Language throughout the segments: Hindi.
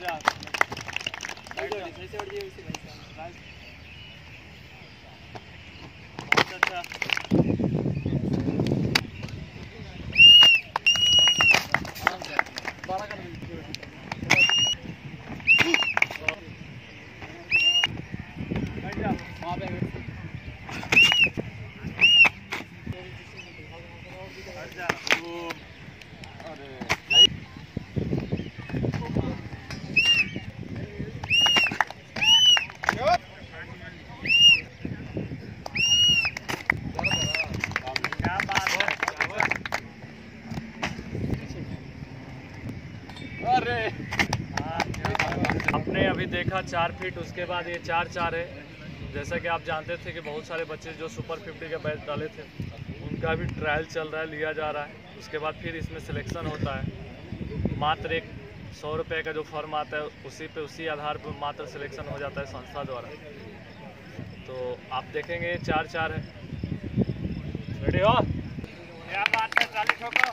आपने अभी देखा 4 फीट, उसके बाद ये 4-4 है। जैसा कि आप जानते थे कि बहुत सारे बच्चे जो सुपर 50 के बैच डाले थे उनका भी ट्रायल चल रहा है, लिया जा रहा है। उसके बाद फिर इसमें सिलेक्शन होता है। मात्र एक 100 रुपये का जो फॉर्म आता है उसी आधार पर मात्र सिलेक्शन हो जाता है संस्था द्वारा। तो आप देखेंगे 4-4 है। रेडी हो? क्या बात है, 40 ठोको।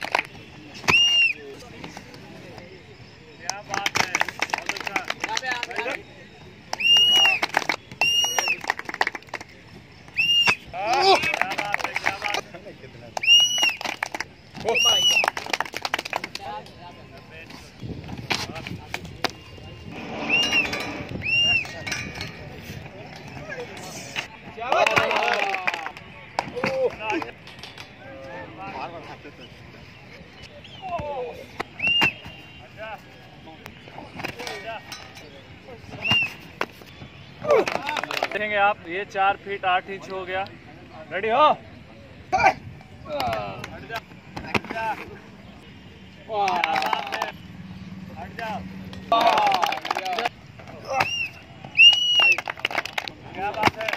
क्या बात है, बहुत अच्छा। क्या बात है, क्या बात है। देखेंगे आप, ये 4 फीट 8 इंच हो गया। रेडी हो? हट जा, हट जा। हट जाओ। क्या बात है।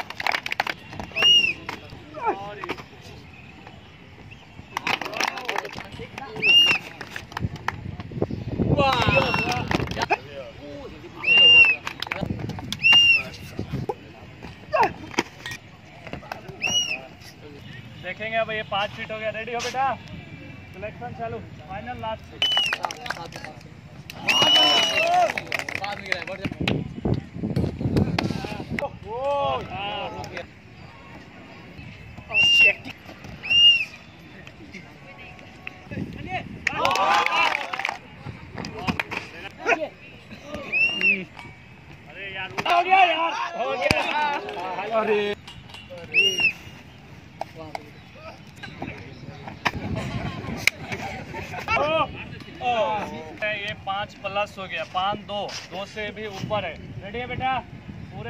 देखेंगे अब, ये 5 फीट हो गया। रेडी हो बेटा? सिलेक्शन चालू, फाइनल लास्ट। अरे यार, हो गया यार, हो गया। अरे ये 5 प्लस हो गया, 5 2 से भी ऊपर है। रेडी है बेटा? पूरे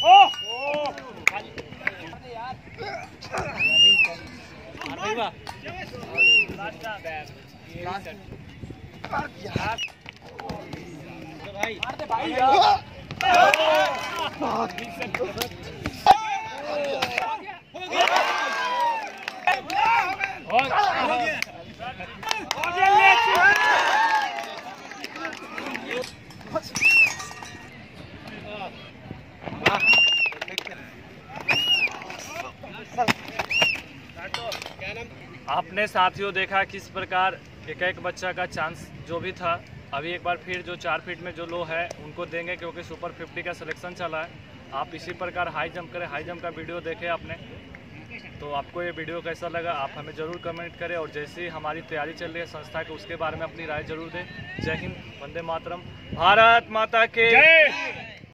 आपने साथियों देखा किस प्रकार एक बच्चा का चांस जो भी था। अभी एक बार फिर जो 4 फीट में जो लो है उनको देंगे, क्योंकि सुपर 50 का सिलेक्शन चला है। आप इसी प्रकार हाई जंप करें। हाई जंप का वीडियो देखें आपने, तो आपको ये वीडियो कैसा लगा आप हमें ज़रूर कमेंट करें। और जैसे ही हमारी तैयारी चल रही है संस्था के, उसके बारे में अपनी राय जरूर दें। जय हिंद, वंदे मातरम, भारत माता के जय।